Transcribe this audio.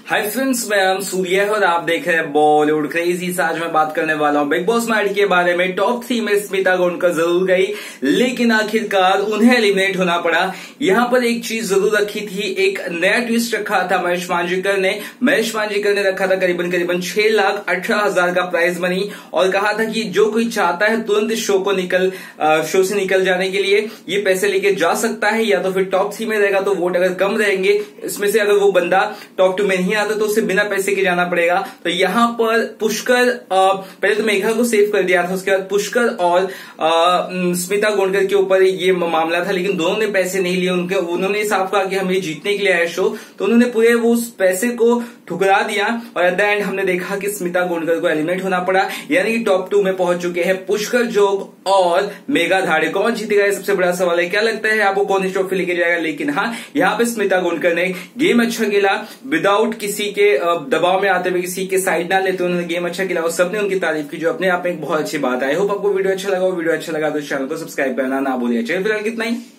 Hi friends, मैं हम सूर्य और आप देख रहे हैं बॉलीवुड क्रेजी। आज मैं बात करने वाला हूं बिग बॉस मैच के बारे में। टॉप 3 में स्मिता गोंडकर जरूर गई, लेकिन आखिरकार उन्हें एलिमिनेट होना पड़ा। यहां पर एक चीज जरूर रखी थी, एक नया ट्विस्ट रखा था महेश मांजरेकर ने रखा था करीबन 6,18,000 का प्राइज मनी, और कहा था कि जो कोई चाहता है तुरंत इस शो से निकल जाने के लिए ये पैसे लेके जा सकता है, या तो फिर टॉप 3 में रहेगा तो वोट अगर कम रहेंगे इसमें से, अगर वो बंदा टॉप 2 में नहीं आता तो उसे बिना पैसे के जाना पड़ेगा। तो यहां पर पुष्कर पहले तो मेघा को सेव कर दिया था, उसके बाद पुष्कर और स्मिता गोंडकर के ऊपर ये मामला था, लेकिन दोनों ने पैसे नहीं लिए। उन्होंने साफ कहा कि हम ये जीतने के लिए आए शो, तो उन्होंने पूरे वो उस पैसे को ठुकरा दिया, और एट द एंड हमने देखा कि स्मिता गोंडकर को एलिमिनेट होना पड़ा। यानी कि टॉप 2 में पहुंच चुके हैं पुष्कर जोग और मेघा धाड़े। कौन जीतेगा ये सबसे बड़ा सवाल है। क्या लगता है आपको कौन इस ट्रॉफी लेके जाएगा? लेकिन हाँ, यहाँ पे स्मिता गोंडकर ने गेम अच्छा खेला, विदाउट किसी के दबाव में आते हुए, किसी के साइड ना लेते उन्होंने गेम अच्छा खेला और सबने उनकी तारीफ की, जो अपने आप में एक बहुत अच्छी बात है। आई होप आपको वीडियो अच्छा लगा तो चैनल को सब्सक्राइब करना ना भूलिए। चलिए फिलहाल कितना ही।